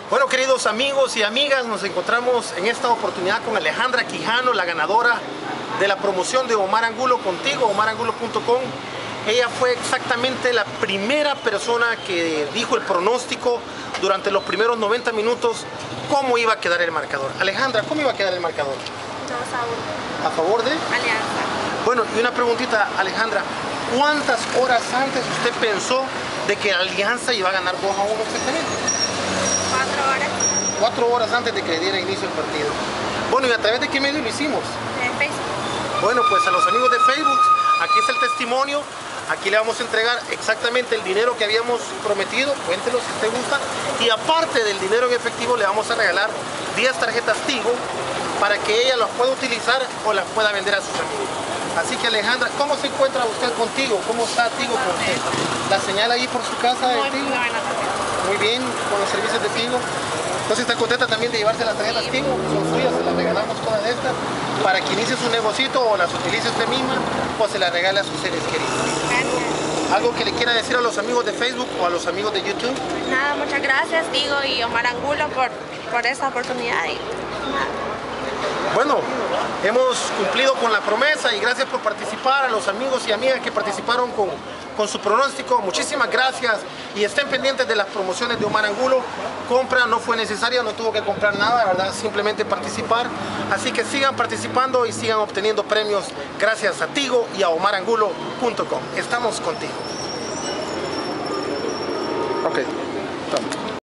Bueno, queridos amigos y amigas, nos encontramos en esta oportunidad con Alejandra Quijano, la ganadora de la promoción de Omar Angulo contigo, omarangulo.com. Ella fue exactamente la primera persona que dijo el pronóstico durante los primeros 90 minutos cómo iba a quedar el marcador. Alejandra, ¿cómo iba a quedar el marcador? 2-1. ¿A favor de? Alianza. Bueno, y una preguntita, Alejandra, ¿cuántas horas antes usted pensó de que Alianza iba a ganar 2-1 exactamente? 4 horas. 4 horas antes de que le diera inicio el partido. Bueno, ¿y a través de qué medio lo hicimos? De Facebook. Bueno, pues a los amigos de Facebook, aquí está el testimonio. Aquí le vamos a entregar exactamente el dinero que habíamos prometido, cuéntelo si te gusta. Y aparte del dinero en efectivo, le vamos a regalar 10 tarjetas Tigo para que ella las pueda utilizar o las pueda vender a sus amigos. Así que Alejandra, ¿cómo se encuentra usted con Tigo? ¿Cómo está Tigo con usted? ¿La señal ahí por su casa de Tigo? Muy bien, con los servicios de Tigo. Entonces está contenta también de llevarse las tarjetas Tigo, son suyas, se las regalamos todas estas para que inicie su negocito o las utilice usted misma o se las regale a sus seres queridos. Gracias. ¿Algo que le quiera decir a los amigos de Facebook o a los amigos de YouTube? Nada, muchas gracias, Tigo y Omar Angulo por esta oportunidad. Y nada. Bueno, hemos cumplido con la promesa y gracias por participar a los amigos y amigas que participaron con su pronóstico. Muchísimas gracias y estén pendientes de las promociones de Omar Angulo. Compra no fue necesaria, no tuvo que comprar nada, la verdad, simplemente participar. Así que sigan participando y sigan obteniendo premios gracias a Tigo y a omarangulo.com. Estamos contigo. Ok, estamos.